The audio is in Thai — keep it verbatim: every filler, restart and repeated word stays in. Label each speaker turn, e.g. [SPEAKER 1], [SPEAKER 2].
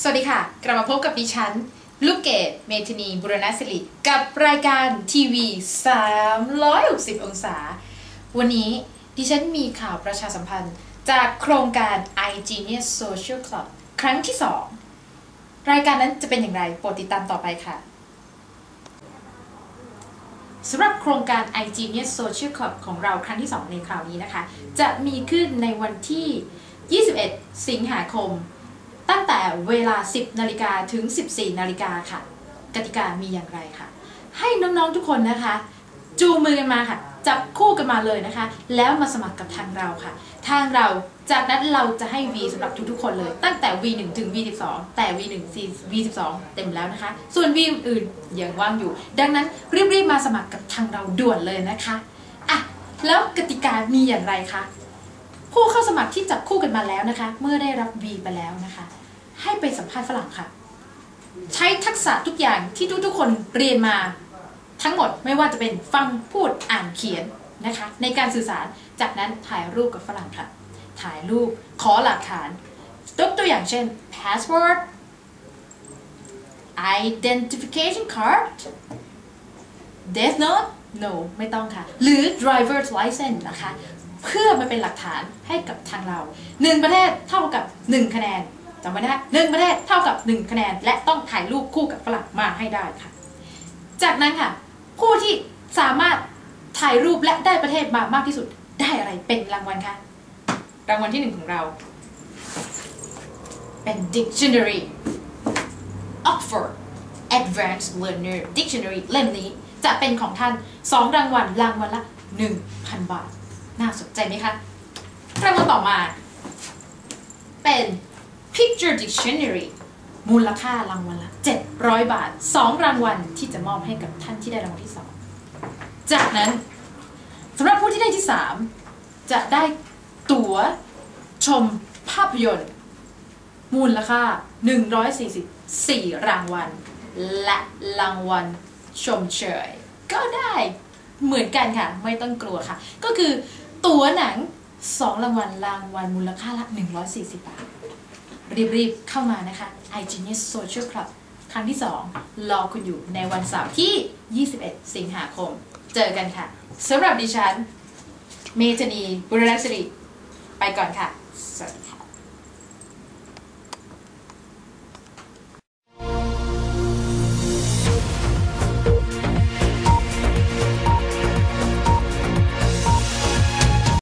[SPEAKER 1] วัสดีค่ะกลับมาพบกับดิฉันลูกเกดเมธินีบุรณศิริกับรายการทีวีสามร้อยหกสิบองศาวันนี้ดิฉันมีข่าวประชาสัมพันธ์จากโครงการ iGenius Social Club ครั้งที่สองรายการนั้นจะเป็นอย่างไรโปรดติดตามต่อไปค่ะสำหรับโครงการ iGenius Social Club ของเราครั้งที่สองในคราวนี้นะคะจะมีขึ้นในวันที่ยี่สิบเอ็ดสิงหาคมตั้งแต่เวลาสิบนาฬิกาถึงสิบสี่นาฬิกาค่ะกติกามีอย่างไรค่ะให้น้องๆทุกคนนะคะจูงมือกันมาค่ะจับคู่กันมาเลยนะคะแล้วมาสมัครกับทางเราค่ะทางเราจากนั้นเราจะให้ V สำหรับทุกๆคนเลยตั้งแต่ วี หนึ่ง ถึง วี สิบสอง แต่ วี หนึ่ง วี สิบสอง เต็มแล้วนะคะส่วน V อื่นๆยังว่างอยู่ดังนั้นรีบๆมาสมัครกับทางเราด่วนเลยนะคะอ่ะแล้วกติกามีอย่างไรคะผู้เข้าสมัครที่จับคู่กันมาแล้วนะคะเมื่อได้รับ V ไปแล้วนะคะให้ไปสัมภาษณ์ฝรั่งค่ะใช้ทักษะทุกอย่างที่ทุกๆคนเรียนมาทั้งหมดไม่ว่าจะเป็นฟังพูดอ่านเขียนนะคะในการสื่อสารจากนั้นถ่ายรูปกับฝรั่งค่ะถ่ายรูปขอหลักฐานยกตัวอย่างเช่น passport identification card death note no ไม่ต้องค่ะหรือ driver's license นะคะเพื่อมาเป็นหลักฐานให้กับทางเราหนึ่งประเทศเท่ากับหนึ่งคะแนนจำไว้นะคะหนึ่งประเทศเท่ากับหนึ่งคะแนนและต้องถ่ายรูปคู่กับฝรั่งมาให้ได้ค่ะจากนั้นค่ะผู้ที่สามารถถ่ายรูปและได้ประเทศมามากที่สุดได้อะไรเป็นรางวัลคะรางวัลที่หนึ่งของเราเป็น Dictionary Oxford Advanced Learner Dictionary เล่มนี้จะเป็นของท่านสองรางวัลรางวัลละ หนึ่งพัน บาทน่าสนใจไหมคะรางวัลต่อมาเป็น Picture Dictionary มูลค่ารางวัลละเจ็ดร้อยบาทสองรางวัลที่จะมอบให้กับท่านที่ได้รางวัลที่สองจากนั้นสำหรับผู้ที่ได้ที่สามจะได้ตั๋วชมภาพยนตร์มูลค่าหนึ่งร้อยสี่สิบสี่รางวัลและรางวัลชมเชยก็ได้เหมือนกันค่ะไม่ต้องกลัวค่ะก็คือตั๋วหนังสองรางวัลรางวัลมูลค่าละหนึ่งร้อยสี่สิบบาทรีบๆเข้ามานะคะ iGenius Social Club ครั้งที่สองรอคุณอยู่ในวันเสาร์ที่ยี่สิบเอ็ดสิงหาคมเจอกันค่ะสำหรับดิฉันเมธานีบุรณศิริไปก่อนค่ะสวัสดี